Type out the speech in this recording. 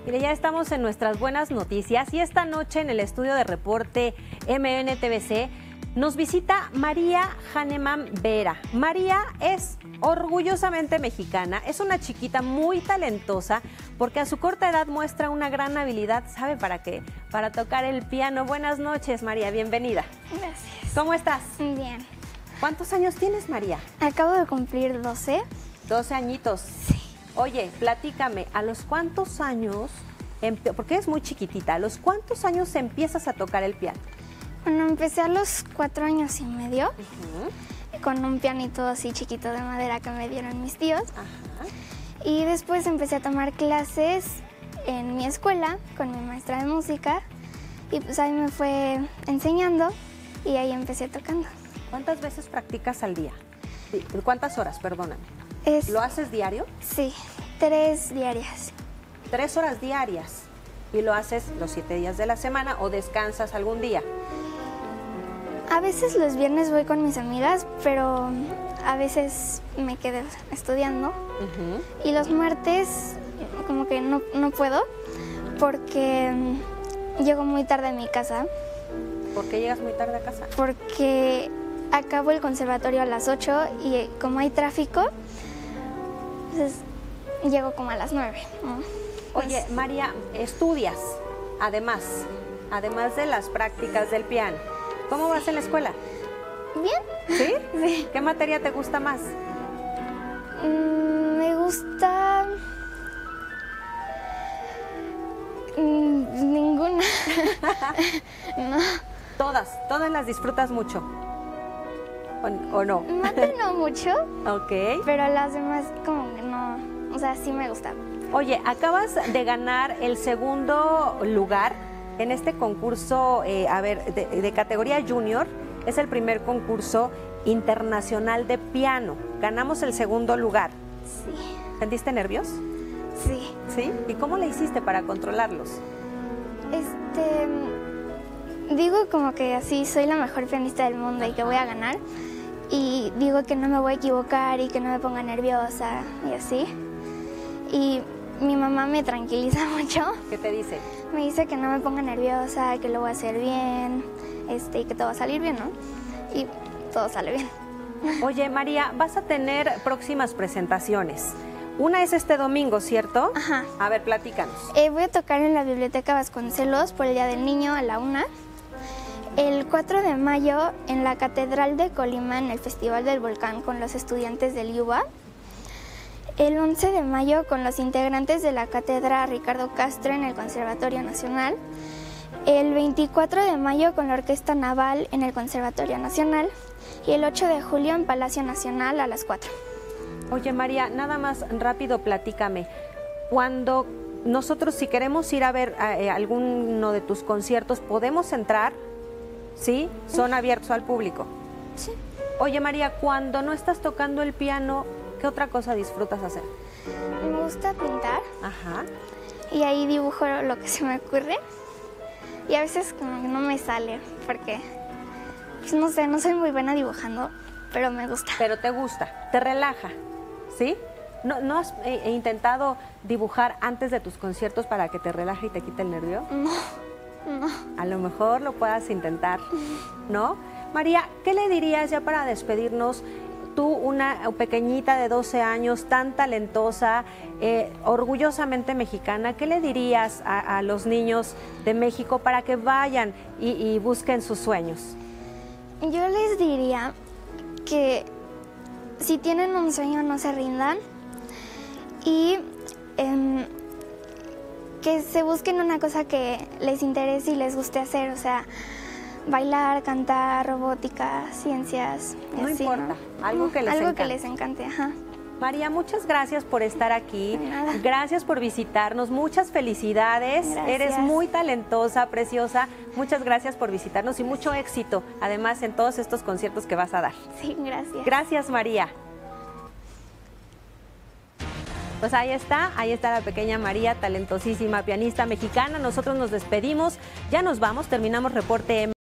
Mire, ya estamos en nuestras buenas noticias y esta noche en el estudio de reporte MNTVC nos visita María Hahnemann Vera. María es orgullosamente mexicana, es una chiquita muy talentosa porque a su corta edad muestra una gran habilidad, ¿sabe para qué? Para tocar el piano. Buenas noches, María, bienvenida. Gracias. ¿Cómo estás? Bien. ¿Cuántos años tienes, María? Acabo de cumplir 12. 12 añitos. Sí. Oye, platícame, ¿a los cuántos años, porque eres muy chiquitita, a los cuántos años empiezas a tocar el piano? Bueno, empecé a los 4 años y medio con un pianito así chiquito de madera que me dieron mis tíos. Ajá. Y después empecé a tomar clases en mi escuela con mi maestra de música y pues ahí me fue enseñando y ahí empecé tocando. ¿Cuántas veces practicas al día? ¿Cuántas horas, perdóname? ¿Lo haces diario? Sí, 3 diarias. 3 horas diarias. ¿Y lo haces los 7 días de la semana o descansas algún día? A veces los viernes voy con mis amigas, pero a veces me quedo estudiando. Y los martes como que no puedo porque llego muy tarde a mi casa. ¿Por qué llegas muy tarde a casa? Porque acabo el conservatorio a las 8 y como hay tráfico, entonces llego como a las 9. Oye, María, estudias, además de las prácticas del piano. ¿Cómo vas en la escuela? ¿Bien? ¿Sí? Sí. ¿Qué materia te gusta más? Me gusta... ninguna. No. Todas las disfrutas mucho. ¿O no? Mate no mucho, Ok. pero las demás como que no, o sea, sí me gustan. Oye, acabas de ganar el segundo lugar en este concurso, de categoría junior. Es el primer concurso internacional de piano. Ganamos el segundo lugar. Sí. ¿Sentiste nervios? Sí. ¿Sí? ¿Y cómo le hiciste para controlarlos? Digo como que así soy la mejor pianista del mundo y que voy a ganar. Y digo que no me voy a equivocar y que no me ponga nerviosa y así. Y mi mamá me tranquiliza mucho. ¿Qué te dice? Me dice que no me ponga nerviosa, que lo voy a hacer bien, y que todo va a salir bien, ¿no? Y todo sale bien. Oye, María, vas a tener próximas presentaciones. Una es este domingo, ¿cierto? Ajá. A ver, platícanos. Voy a tocar en la Biblioteca Vasconcelos por el Día del Niño a la 1. El 4 de mayo en la Catedral de Colima en el Festival del Volcán con los estudiantes del IUBA. El 11 de mayo con los integrantes de la Cátedra Ricardo Castro en el Conservatorio Nacional. El 24 de mayo con la Orquesta Naval en el Conservatorio Nacional. Y el 8 de julio en Palacio Nacional a las 4. Oye, María, nada más rápido platícame. Cuando nosotros, si queremos ir a ver alguno de tus conciertos, ¿podemos entrar? ¿Sí? ¿Son abiertos al público? Sí. Oye, María, cuando no estás tocando el piano, ¿qué otra cosa disfrutas hacer? Me gusta pintar. Ajá. Y ahí dibujo lo que se me ocurre. Y a veces como que no me sale porque, pues no sé, no soy muy buena dibujando, pero me gusta. Pero te gusta, te relaja, ¿sí? ¿No has intentado dibujar antes de tus conciertos para que te relaje y te quite el nervio? No. A lo mejor lo puedas intentar, ¿no? María, ¿qué le dirías ya para despedirnos? Tú, una pequeñita de 12 años, tan talentosa, orgullosamente mexicana, ¿qué le dirías a los niños de México para que vayan y busquen sus sueños? Yo les diría que si tienen un sueño no se rindan y que se busquen una cosa que les interese y les guste hacer, o sea, bailar, cantar, robótica, ciencias. No así, importa, ¿no? algo que les encante. Algo que les encante, ajá. María, muchas gracias por estar aquí. De nada. Gracias por visitarnos. Muchas felicidades. Gracias. Eres muy talentosa, preciosa. Muchas gracias por visitarnos y mucho éxito, además, en todos estos conciertos que vas a dar. Sí, gracias. Gracias, María. Pues ahí está la pequeña María, talentosísima pianista mexicana. Nosotros nos despedimos, ya nos vamos, terminamos reporte